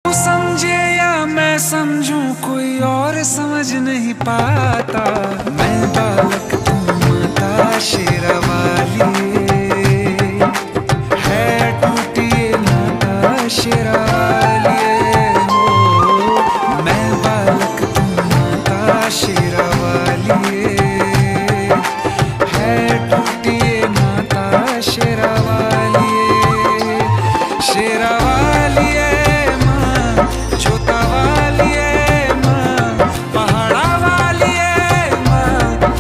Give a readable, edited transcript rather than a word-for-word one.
तू समझे या मैं समझूं कोई और समझ नहीं पाता। मैं बालक तू माता शेरावाली, है टूटी ये नाता शेरावाली हो। मैं बालक तू माता शेरावाली, है टूटी ये नाता शेरावाली, शेरावाली।